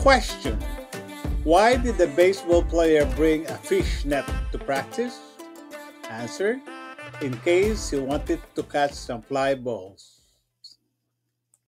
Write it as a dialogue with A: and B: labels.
A: Question: why did the baseball player bring a fish net to practice? Answer: in case he wanted to catch some fly balls.